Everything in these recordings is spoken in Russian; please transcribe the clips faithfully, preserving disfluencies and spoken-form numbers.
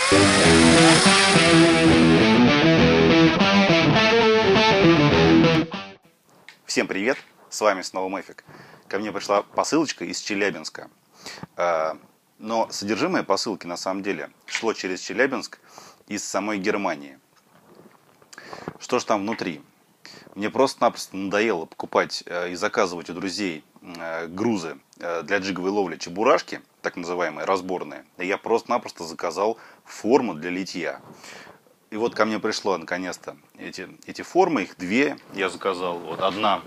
Всем привет! С вами снова Мэфик. Ко мне пришла посылочка из Челябинска. Но содержимое посылки на самом деле шло через Челябинск из самой Германии. Что же там внутри? Мне просто-напросто надоело покупать и заказывать у друзей грузы для джиговой ловли чебурашки, так называемые разборные. И я просто-напросто заказал форму для литья. И вот ко мне пришло наконец-то эти, эти формы, их две я заказал. Вот одна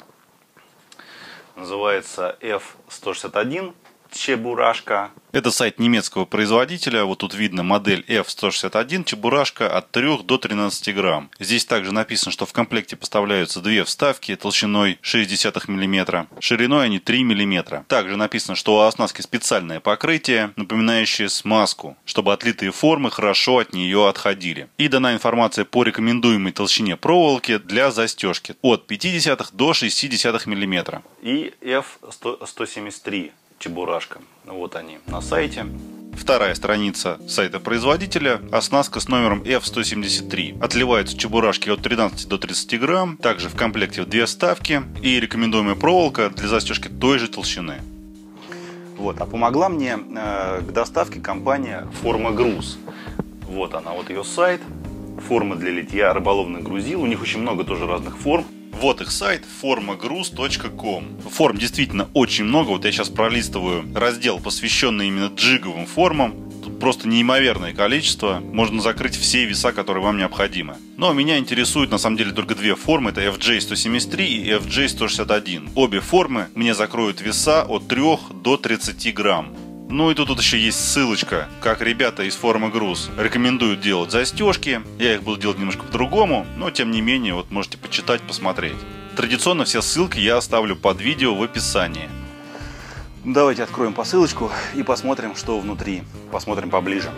называется эф сто шестьдесят один Чебурашка. Это сайт немецкого производителя. Вот тут видно модель эф сто шестьдесят один Чебурашка от трёх до тринадцати грамм. Здесь также написано, что в комплекте поставляются две вставки толщиной шесть десятых миллиметра. Шириной они три миллиметра. Также написано, что у оснастки специальное покрытие, напоминающее смазку, чтобы отлитые формы хорошо от нее отходили. И дана информация по рекомендуемой толщине проволоки для застежки от пяти десятых до шести десятых миллиметра. И эф сто семьдесят три Чебурашка. Вот они на сайте. Вторая страница сайта производителя. Оснастка с номером эф сто семьдесят три. Отливаются чебурашки от тринадцати до тридцати грамм. Также в комплекте две вставки и рекомендуемая проволока для застежки той же толщины. Вот, а помогла мне э, к доставке компания Форма Груз. Вот она, вот ее сайт. Форма для литья рыболовных грузил. У них очень много тоже разных форм. Вот их сайт формагруз точка ком. Форм действительно очень много. Вот я сейчас пролистываю раздел, посвященный именно джиговым формам. Тут просто неимоверное количество. Можно закрыть все веса, которые вам необходимы. Но меня интересуют на самом деле только две формы. Это эф джей сто семьдесят три и эф джей сто шестьдесят один. Обе формы мне закроют веса от трёх до тридцати грамм. Ну и тут, тут еще есть ссылочка, как ребята из Формы Груз рекомендуют делать застежки. Я их буду делать немножко по-другому, но тем не менее, вот можете почитать, посмотреть. Традиционно все ссылки я оставлю под видео в описании. Давайте откроем посылочку и посмотрим, что внутри. Посмотрим поближе.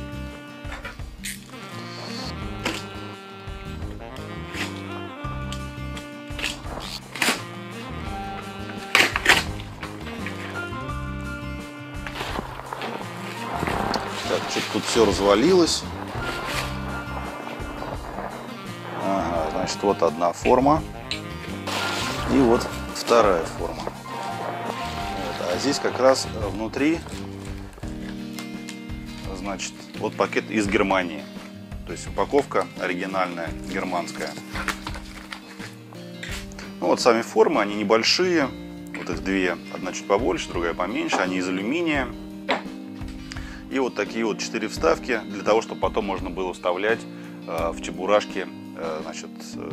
Так, что-то тут все развалилось. Ага, значит, вот одна форма. И вот вторая форма. Вот, а здесь как раз внутри, значит, вот пакет из Германии. То есть упаковка оригинальная, германская. Ну, вот сами формы, они небольшие. Вот их две. Одна чуть побольше, другая поменьше. Они из алюминия. И вот такие вот четыре вставки, для того, чтобы потом можно было вставлять э, в чебурашки э, значит,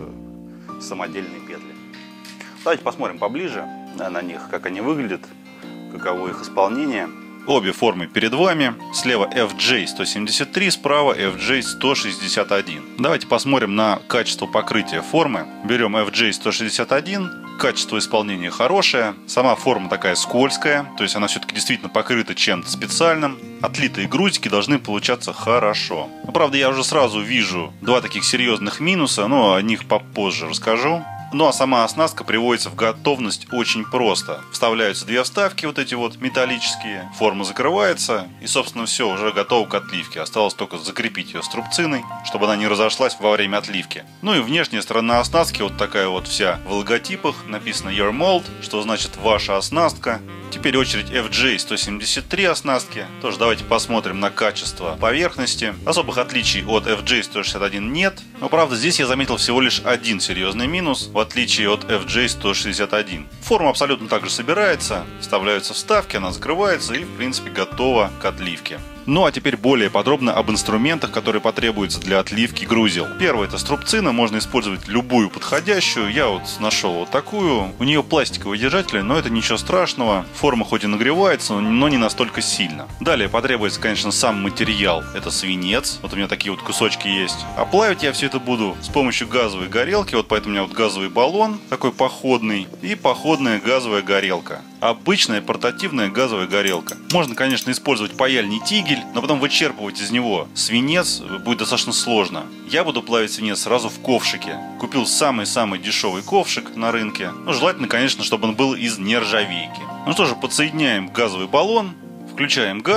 э, самодельные петли. Давайте посмотрим поближе на них, как они выглядят, каково их исполнение. Обе формы перед вами. Слева эф джей сто семьдесят три, справа эф джей сто шестьдесят один. Давайте посмотрим на качество покрытия формы. Берем эф джей сто шестьдесят один. Качество исполнения хорошее. Сама форма такая скользкая. То есть она все-таки действительно покрыта чем-то специальным. Отлитые грузики должны получаться хорошо. Но, правда, я уже сразу вижу два таких серьезных минуса. Но о них попозже расскажу. Ну а сама оснастка приводится в готовность очень просто. Вставляются две вставки, вот эти вот металлические, форма закрывается, и собственно все, уже готово к отливке. Осталось только закрепить ее струбциной, чтобы она не разошлась во время отливки. Ну и внешняя сторона оснастки вот такая вот вся в логотипах, написано Your Mold, что значит ваша оснастка. Теперь очередь эф джей сто семьдесят три оснастки. Тоже давайте посмотрим на качество поверхности. Особых отличий от эф джей сто шестьдесят один нет. Но правда здесь я заметил всего лишь один серьезный минус, в отличие от эф джей сто шестьдесят один. Форма абсолютно так же собирается, вставляются вставки, она закрывается и в принципе готова к отливке. Ну а теперь более подробно об инструментах, которые потребуются для отливки грузил. Первое — это струбцина, можно использовать любую подходящую. Я вот нашел вот такую. У нее пластиковые держатели, но это ничего страшного. Форма хоть и нагревается, но не настолько сильно. Далее потребуется, конечно, сам материал. Это свинец. Вот у меня такие вот кусочки есть. А плавить я все это буду с помощью газовой горелки. Вот поэтому у меня вот газовый баллон такой походный и походная газовая горелка. Обычная портативная газовая горелка. Можно, конечно, использовать паяльный тигель, но потом вычерпывать из него свинец будет достаточно сложно. Я буду плавить свинец сразу в ковшике. Купил самый-самый дешевый ковшик на рынке. Ну, желательно, конечно, чтобы он был из нержавейки. Ну что же, подсоединяем газовый баллон, включаем газ,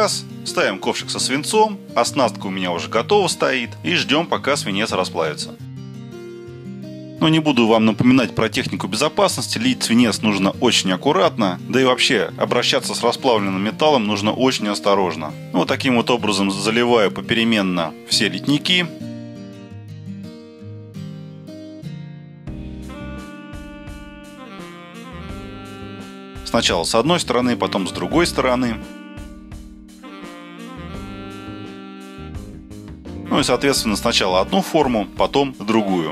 Ставим ковшик со свинцом, оснастка у меня уже готова стоит, и ждем, пока свинец расплавится. Но не буду вам напоминать про технику безопасности, лить свинец нужно очень аккуратно, да и вообще обращаться с расплавленным металлом нужно очень осторожно. Вот таким вот образом заливаю попеременно все литники. Сначала с одной стороны, потом с другой стороны. Ну и соответственно сначала одну форму, потом другую.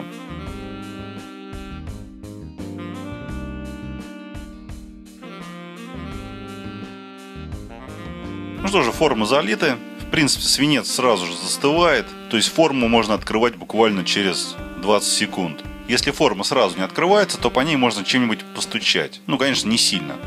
Ну что же, формы залиты. В принципе, свинец сразу же застывает. То есть форму можно открывать буквально через двадцать секунд. Если форма сразу не открывается, то по ней можно чем-нибудь постучать. Ну, конечно, не сильно.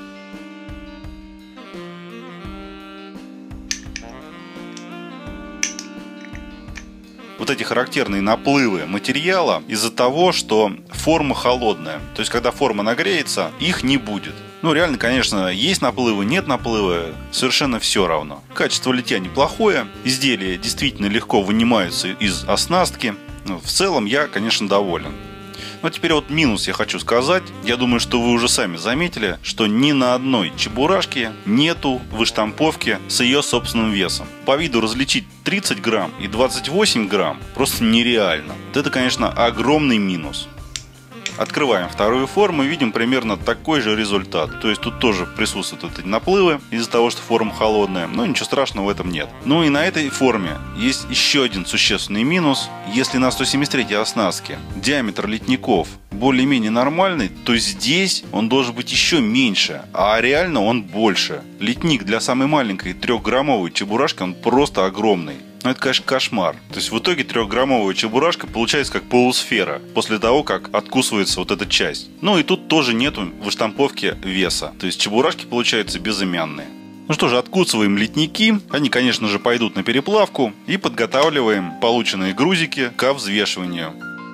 Вот эти характерные наплывы материала из-за того, что форма холодная. То есть, когда форма нагреется, их не будет. Ну, реально, конечно, есть наплывы, нет наплывы, совершенно все равно. Качество литья неплохое, изделия действительно легко вынимаются из оснастки. Ну, в целом, я, конечно, доволен. Но теперь вот минус я хочу сказать. Я думаю, что вы уже сами заметили, что ни на одной чебурашке нету выштамповки с ее собственным весом. По виду различить тридцать грамм и двадцать восемь грамм просто нереально. Вот это, конечно, огромный минус. Открываем вторую форму и видим примерно такой же результат. То есть тут тоже присутствуют эти наплывы из-за того, что форма холодная. Но ничего страшного в этом нет. Ну и на этой форме есть еще один существенный минус. Если на сто семьдесят третьей оснастке диаметр литников более-менее нормальный, то здесь он должен быть еще меньше, а реально он больше. Литник для самой маленькой трехграммовой чебурашки он просто огромный. Ну, это, конечно, кошмар. То есть в итоге трехграммовая чебурашка получается как полусфера после того, как откусывается вот эта часть. Ну и тут тоже нету выштамповки веса. То есть чебурашки получаются безымянные. Ну что же, откусываем литники. Они, конечно же, пойдут на переплавку. И подготавливаем полученные грузики к взвешиванию.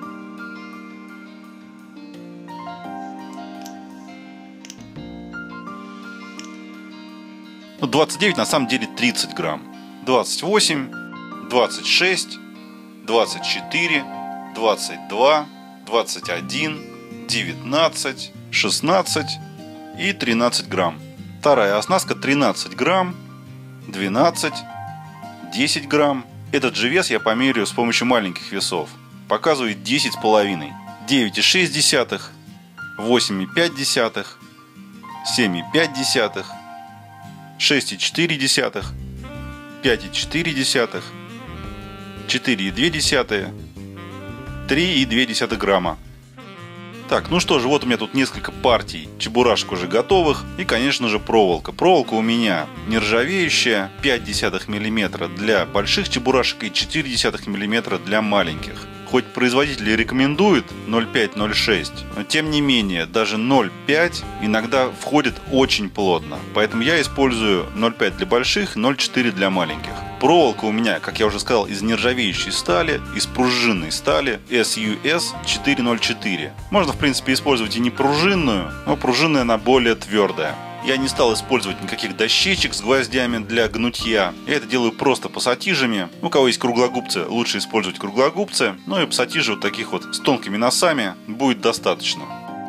Ну, двадцать девять, на самом деле тридцать грамм. двадцать восемь. двадцать шесть, двадцать четыре, двадцать два, двадцать один, девятнадцать, шестнадцать и тринадцать грамм. Вторая оснастка тринадцать грамм, двенадцать, десять грамм. Этот же вес я померяю с помощью маленьких весов. Показывает десять с половиной. девять и шесть десятых, восемь и пять десятых, семь и пять десятых, шесть и четыре десятых, пять и четыре десятых, четыре и две десятых, три и две десятых грамма. Так, ну что же, вот у меня тут несколько партий чебурашек уже готовых. И, конечно же, проволока. Проволока у меня нержавеющая, пять десятых миллиметра для больших чебурашек и четыре десятых миллиметра для маленьких. Хоть производители рекомендуют ноль пять - ноль шесть, но тем не менее даже ноль пять иногда входит очень плотно. Поэтому я использую ноль пять для больших, ноль четыре для маленьких. Проволока у меня, как я уже сказал, из нержавеющей стали, из пружинной стали эс ю эс четыре ноль четыре. Можно в принципе использовать и не пружинную, но пружинная она более твердая. Я не стал использовать никаких дощечек с гвоздями для гнутья. Я это делаю просто пассатижами. У кого есть круглогубцы, лучше использовать круглогубцы. Ну и пассатижи вот таких вот с тонкими носами будет достаточно.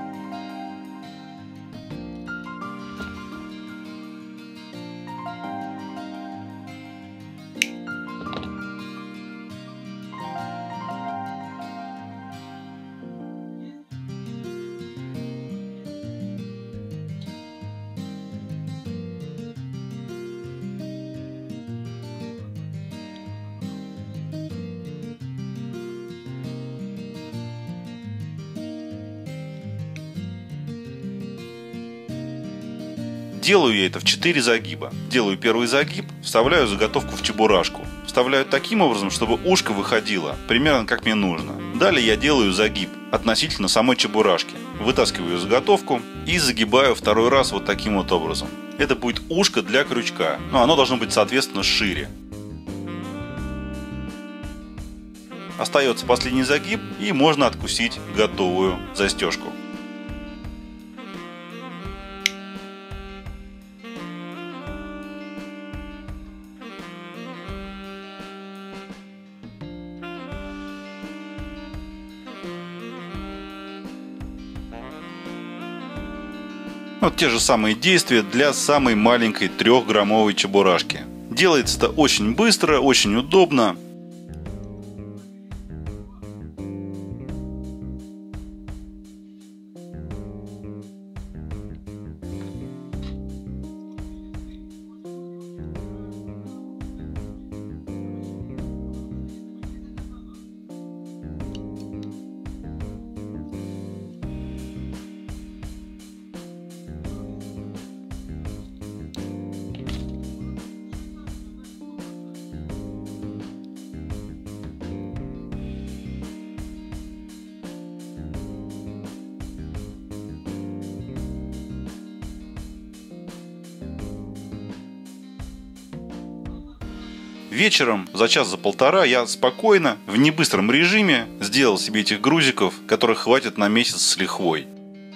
Делаю я это в четыре загиба. Делаю первый загиб, вставляю заготовку в чебурашку. Вставляю таким образом, чтобы ушко выходило примерно как мне нужно. Далее я делаю загиб относительно самой чебурашки. Вытаскиваю заготовку и загибаю второй раз вот таким вот образом. Это будет ушко для крючка, но оно должно быть соответственно шире. Остается последний загиб и можно откусить готовую застежку. Вот те же самые действия для самой маленькой трехграммовой чебурашки. Делается это очень быстро, очень удобно. Вечером за час, за полтора я спокойно, в небыстром режиме сделал себе этих грузиков, которых хватит на месяц с лихвой.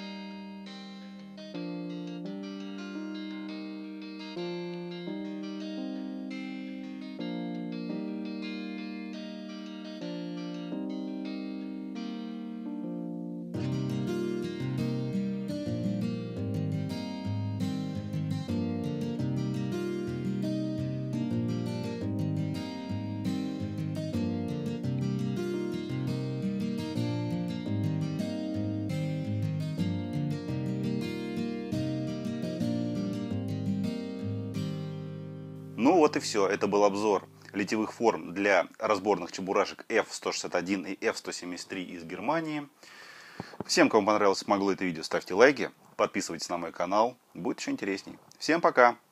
Ну вот и все. Это был обзор литьевых форм для разборных чебурашек эф сто шестьдесят один и эф сто семьдесят три из Германии. Всем, кому понравилось, помогло это видео, ставьте лайки, подписывайтесь на мой канал. Будет еще интересней. Всем пока!